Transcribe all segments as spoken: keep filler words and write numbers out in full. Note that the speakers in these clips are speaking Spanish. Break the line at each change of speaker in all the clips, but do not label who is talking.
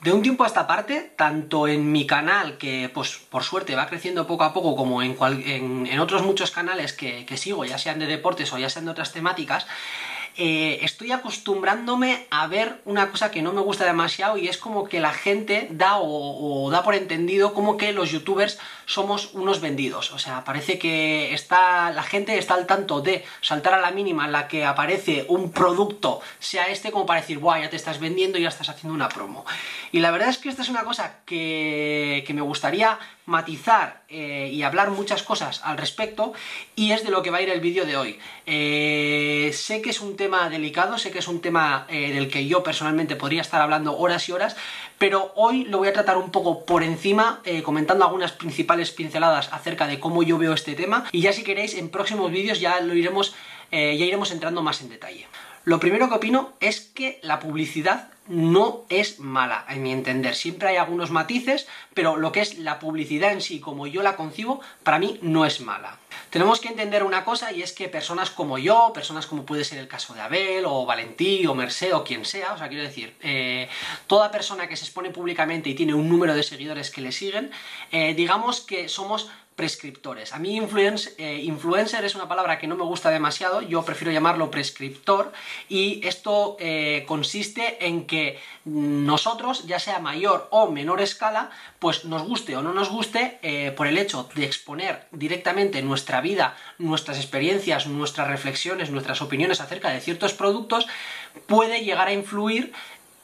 De un tiempo a esta parte, tanto en mi canal, que pues por suerte va creciendo poco a poco, como en, cual, en, en otros muchos canales que, que sigo, ya sean de deportes o ya sean de otras temáticas, eh, estoy acostumbrándome a ver una cosa que no me gusta demasiado, y es como que la gente da o, o da por entendido como que los youtubers somos unos vendidos. O sea, parece que está, la gente está al tanto de saltar a la mínima en la que aparece un producto, sea este, como para decir, buah, ya te estás vendiendo y ya estás haciendo una promo. Y la verdad es que esta es una cosa que, que me gustaría matizar eh, y hablar muchas cosas al respecto, y es de lo que va a ir el vídeo de hoy. Eh, sé que es un tema delicado, sé que es un tema eh, del que yo personalmente podría estar hablando horas y horas, pero hoy lo voy a tratar un poco por encima, eh, comentando algunas principales pinceladas acerca de cómo yo veo este tema, y ya si queréis en próximos vídeos ya lo iremos, eh, ya iremos entrando más en detalle. Lo primero que opino es que la publicidad no es mala, en mi entender. Siempre hay algunos matices, pero lo que es la publicidad en sí, como yo la concibo, para mí no es mala. Tenemos que entender una cosa, y es que personas como yo, personas como puede ser el caso de Abel, o Valentí, o Mercé, o quien sea, o sea, quiero decir, eh, toda persona que se expone públicamente y tiene un número de seguidores que le siguen, eh, digamos que somos prescriptores. A mí influence, eh, influencer es una palabra que no me gusta demasiado, yo prefiero llamarlo prescriptor, y esto eh, consiste en que nosotros, ya sea mayor o menor escala, pues nos guste o no nos guste, eh, por el hecho de exponer directamente nuestra vida, nuestras experiencias, nuestras reflexiones, nuestras opiniones acerca de ciertos productos, puede llegar a influir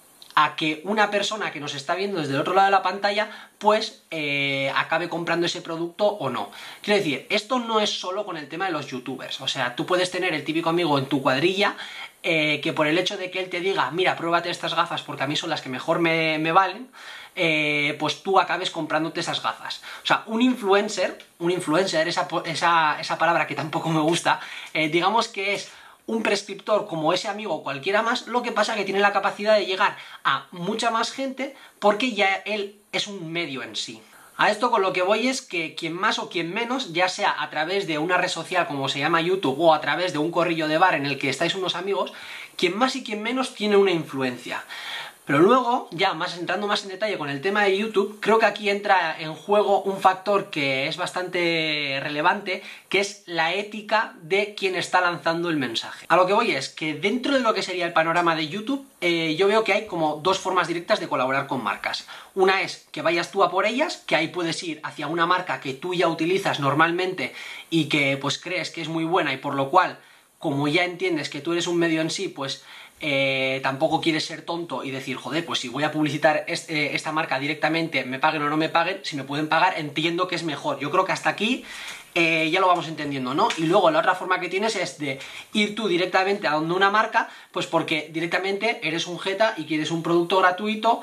a que una persona que nos está viendo desde el otro lado de la pantalla pues eh, acabe comprando ese producto o no. Quiero decir, esto no es solo con el tema de los youtubers. O sea, tú puedes tener el típico amigo en tu cuadrilla eh, que por el hecho de que él te diga, mira, pruébate estas gafas porque a mí son las que mejor me, me valen, eh, pues tú acabes comprándote esas gafas. O sea, un influencer, un influencer, esa, esa, esa palabra que tampoco me gusta, eh, digamos que es un prescriptor como ese amigo o cualquiera más, lo que pasa es que tiene la capacidad de llegar a mucha más gente porque ya él es un medio en sí. A esto con lo que voy es que quien más o quien menos, ya sea a través de una red social como se llama YouTube o a través de un corrillo de bar en el que estáis unos amigos, quien más y quien menos tiene una influencia. Pero luego, ya más entrando más en detalle con el tema de YouTube, creo que aquí entra en juego un factor que es bastante relevante, que es la ética de quien está lanzando el mensaje. A lo que voy es que dentro de lo que sería el panorama de YouTube, eh, yo veo que hay como dos formas directas de colaborar con marcas. Una es que vayas tú a por ellas, que ahí puedes ir hacia una marca que tú ya utilizas normalmente y que pues crees que es muy buena, y por lo cual, como ya entiendes que tú eres un medio en sí, pues Eh, tampoco quieres ser tonto y decir, joder, pues si voy a publicitar este, esta marca directamente, me paguen o no me paguen, si me pueden pagar, entiendo que es mejor. Yo creo que hasta aquí eh, ya lo vamos entendiendo, ¿no? Y luego la otra forma que tienes es de ir tú directamente a donde una marca, pues porque directamente eres un jeta y quieres un producto gratuito,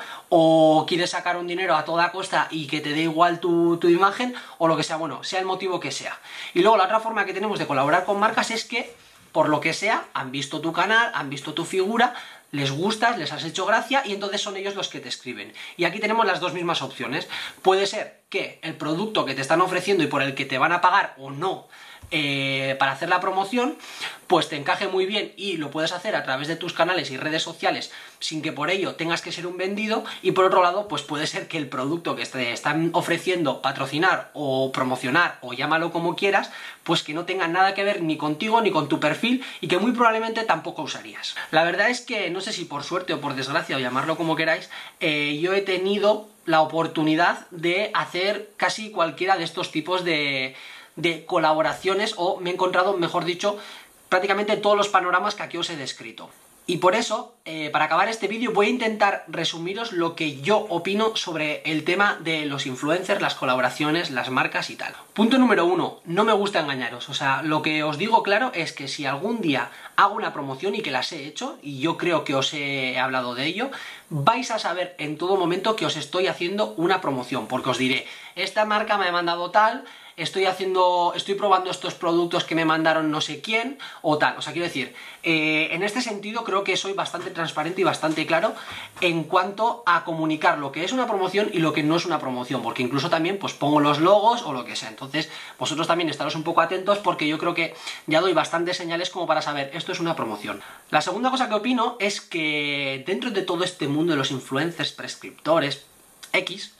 o quieres sacar un dinero a toda costa y que te dé igual tu, tu imagen, o lo que sea, bueno, sea el motivo que sea. Y luego la otra forma que tenemos de colaborar con marcas es que, por lo que sea, han visto tu canal, han visto tu figura, les gustas, les has hecho gracia, y entonces son ellos los que te escriben. Y aquí tenemos las dos mismas opciones. Puede ser que el producto que te están ofreciendo y por el que te van a pagar o no eh, para hacer la promoción, pues te encaje muy bien y lo puedes hacer a través de tus canales y redes sociales sin que por ello tengas que ser un vendido, y por otro lado, pues puede ser que el producto que te están ofreciendo patrocinar o promocionar, o llámalo como quieras, pues que no tenga nada que ver ni contigo ni con tu perfil, y que muy probablemente tampoco usarías. La verdad es que, no sé si por suerte o por desgracia, o llamarlo como queráis, eh, yo he tenido la oportunidad de hacer casi cualquiera de estos tipos de, de colaboraciones, o me he encontrado, mejor dicho, prácticamente todos los panoramas que aquí os he descrito. Y por eso, eh, para acabar este vídeo, voy a intentar resumiros lo que yo opino sobre el tema de los influencers, las colaboraciones, las marcas y tal. Punto número uno, no me gusta engañaros. O sea, lo que os digo claro es que si algún día hago una promoción, y que las he hecho, y yo creo que os he hablado de ello, vais a saber en todo momento que os estoy haciendo una promoción, porque os diré, esta marca me ha mandado tal, estoy haciendo, estoy probando estos productos que me mandaron no sé quién, o tal. O sea, quiero decir, eh, en este sentido creo que soy bastante transparente y bastante claro en cuanto a comunicar lo que es una promoción y lo que no es una promoción, porque incluso también pues pongo los logos o lo que sea. Entonces, vosotros también estaros un poco atentos, porque yo creo que ya doy bastantes señales como para saber, esto es una promoción. La segunda cosa que opino es que dentro de todo este mundo de los influencers, prescriptores, X,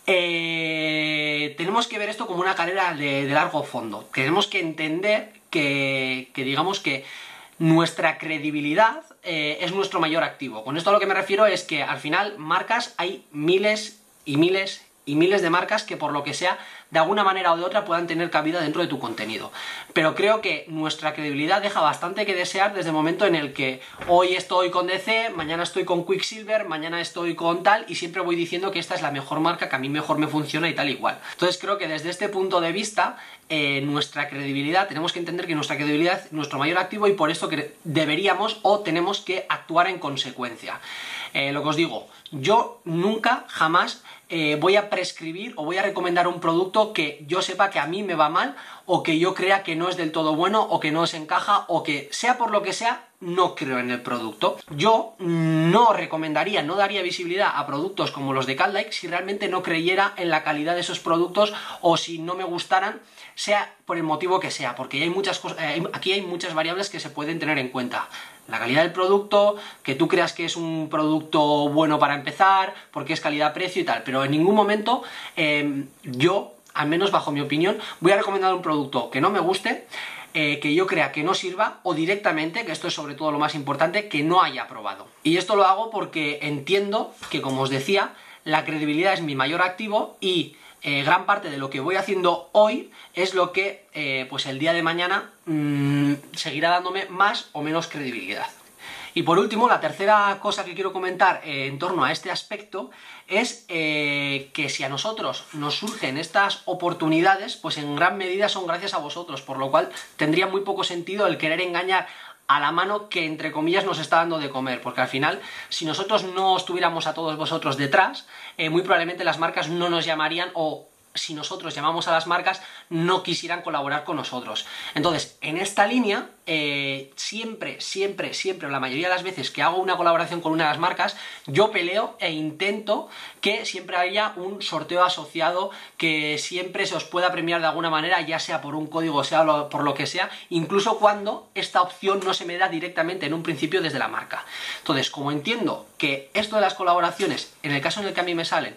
eh, tenemos que ver esto como una carrera de, de largo fondo. Tenemos que entender que, que digamos que nuestra credibilidad eh, es nuestro mayor activo. Con esto a lo que me refiero es que al final marcas, hay miles y miles y miles de marcas que por lo que sea, de alguna manera o de otra puedan tener cabida dentro de tu contenido. Pero creo que nuestra credibilidad deja bastante que desear desde el momento en el que hoy estoy con D C, mañana estoy con Quicksilver, mañana estoy con tal, y siempre voy diciendo que esta es la mejor marca, que a mí mejor me funciona y tal igual. Entonces creo que desde este punto de vista, eh, nuestra credibilidad, tenemos que entender que nuestra credibilidad es nuestro mayor activo y por esto que deberíamos o tenemos que actuar en consecuencia. Eh, lo que os digo, yo nunca, jamás eh, voy a prescribir o voy a recomendar un producto que yo sepa que a mí me va mal, o que yo crea que no es del todo bueno, o que no se encaja, o que sea por lo que sea, no creo en el producto. Yo no recomendaría, no daría visibilidad a productos como los de Caldike si realmente no creyera en la calidad de esos productos, o si no me gustaran, sea por el motivo que sea, porque hay muchas cosas, eh, aquí hay muchas variables que se pueden tener en cuenta. La calidad del producto, que tú creas que es un producto bueno para empezar, porque es calidad-precio y tal, pero en ningún momento eh, yo, al menos bajo mi opinión, voy a recomendar un producto que no me guste, eh, que yo crea que no sirva, o directamente, que esto es sobre todo lo más importante, que no haya probado. Y esto lo hago porque entiendo que, como os decía, la credibilidad es mi mayor activo y Eh, gran parte de lo que voy haciendo hoy es lo que eh, pues el día de mañana mmm, seguirá dándome más o menos credibilidad. Y por último, la tercera cosa que quiero comentar eh, en torno a este aspecto es eh, que si a nosotros nos surgen estas oportunidades, pues en gran medida son gracias a vosotros, por lo cual tendría muy poco sentido el querer engañar a la mano que, entre comillas, nos está dando de comer, porque al final, si nosotros no estuviéramos a todos vosotros detrás, eh, muy probablemente las marcas no nos llamarían, o si nosotros llamamos a las marcas, no quisieran colaborar con nosotros. Entonces, en esta línea, eh, siempre, siempre, siempre, la mayoría de las veces que hago una colaboración con una de las marcas, yo peleo e intento que siempre haya un sorteo asociado, que siempre se os pueda premiar de alguna manera, ya sea por un código, sea por lo que sea, incluso cuando esta opción no se me da directamente en un principio desde la marca. Entonces, como entiendo que esto de las colaboraciones, en el caso en el que a mí me salen,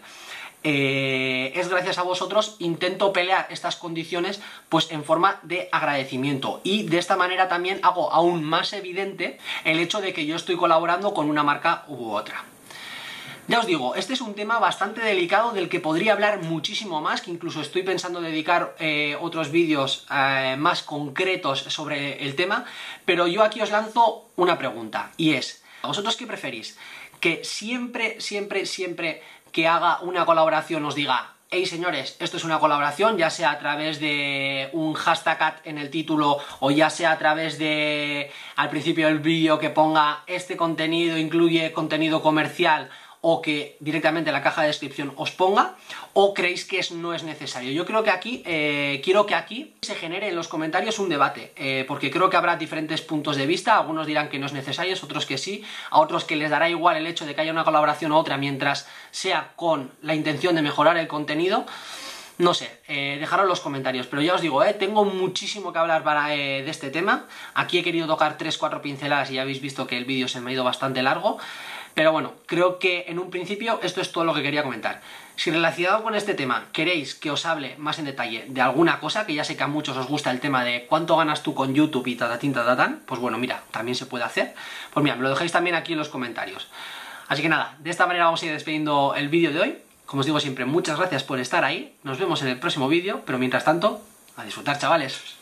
Eh, es gracias a vosotros, intento pelear estas condiciones pues en forma de agradecimiento, y de esta manera también hago aún más evidente el hecho de que yo estoy colaborando con una marca u otra. Ya os digo, este es un tema bastante delicado del que podría hablar muchísimo más, que incluso estoy pensando dedicar eh, otros vídeos eh, más concretos sobre el tema, pero yo aquí os lanzo una pregunta, y es, ¿a vosotros qué preferís? Que siempre, siempre, siempre que haga una colaboración os diga, hey señores, esto es una colaboración, ya sea a través de un hashtag ad en el título, o ya sea a través de, al principio del vídeo, que ponga este contenido incluye contenido comercial, o que directamente en la caja de descripción os ponga, o creéis que es, no es necesario? Yo creo que aquí, eh, quiero que aquí se genere en los comentarios un debate, eh, porque creo que habrá diferentes puntos de vista. Algunos dirán que no es necesario, otros que sí, a otros que les dará igual el hecho de que haya una colaboración u otra mientras sea con la intención de mejorar el contenido. No sé, eh, dejadlo en los comentarios, pero ya os digo, eh, tengo muchísimo que hablar para, eh, de este tema. Aquí he querido tocar tres cuatro pinceladas y ya habéis visto que el vídeo se me ha ido bastante largo. Pero bueno, creo que en un principio esto es todo lo que quería comentar. Si relacionado con este tema queréis que os hable más en detalle de alguna cosa, que ya sé que a muchos os gusta el tema de cuánto ganas tú con YouTube y tatatín tatatán, pues bueno, mira, también se puede hacer. Pues mira, me lo dejáis también aquí en los comentarios. Así que nada, de esta manera vamos a ir despidiendo el vídeo de hoy. Como os digo siempre, muchas gracias por estar ahí. Nos vemos en el próximo vídeo, pero mientras tanto, a disfrutar, chavales.